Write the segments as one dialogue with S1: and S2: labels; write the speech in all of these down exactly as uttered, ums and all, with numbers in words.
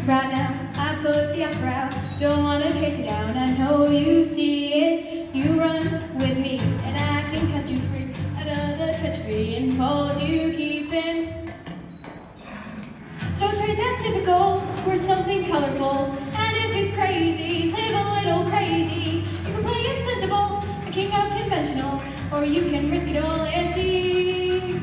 S1: Right now, I put the offer out. Don't wanna chase it down. I know you see it. You run with me, and I can cut you free out of the treachery and hold you keeping. So trade that typical for something colorful. And if it's crazy, live a little crazy. You can play it sensible, a king of conventional, or you can risk it all and see.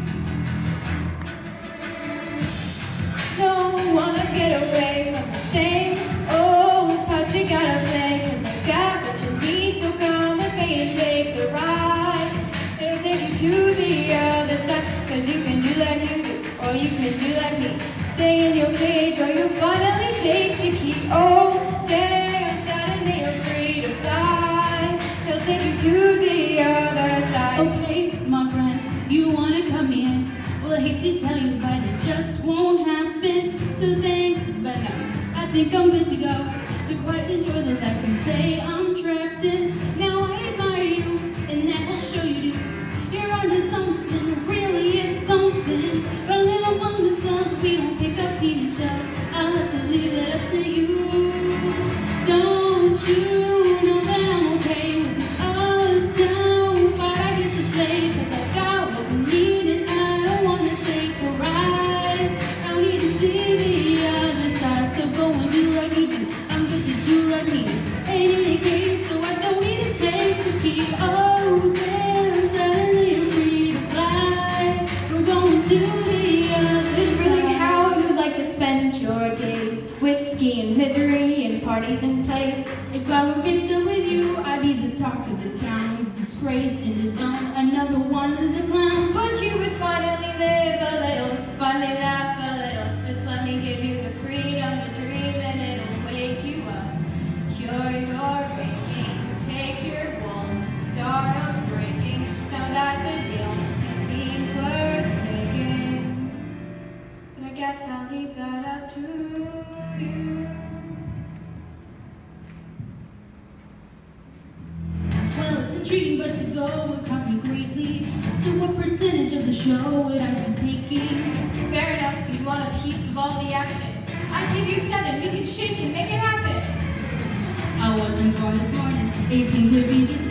S1: Don't wanna get away from the same old part you gotta play. Cause I got what you need, so come with me and take the ride. It'll take you to the other side. Cause you can do like you do, or you can do like me. Stay in your cage, or you'll finally take the key. Oh, damn, suddenly you're free to fly. He'll take you to the other side.
S2: Okay, my friend, you wanna come in? Well, I hate to tell you, but it just won't happen. So thanks, but no, I think I'm good to go. So quite enjoy the life you say I'm trapped in. Now I admire you, and that will show you do. You're onto something, really it's something. But I live among the stars, we don't pick up each other. I'll have to leave it up to you. Don't you know that I'm okay with this up down part I get to play? Cause I got what we need and I don't wanna take a ride. I need to see the other side, so go and do like you do. I'm good to do like me. Ain't in a cage, so I don't need to take the key. Oh damn, suddenly you're free to fly. We're going to the other
S1: This is really
S2: side.
S1: how you'd like to spend your days. Whiskey and misery and parties and plays.
S2: If I were mixed up with you, I'd be the talk of the town. Disgraced and disowned, another one of the clowns.
S1: But you would finally live a little, finally laugh a little. Just let me give you the freedom to dream and it'll wake you up. Cure your aching, take your walls and start unbreaking. Now that's a deal, it seems worth taking. But I guess I'll leave that up to you.
S2: Well, it's intriguing, but to go would cost me greatly. So what percentage of the show would I be taking?
S1: Fair enough, if you'd want a piece of all the action. I'd give you seven, we could shake and make it happen.
S2: I wasn't born this morning, eighteen would be just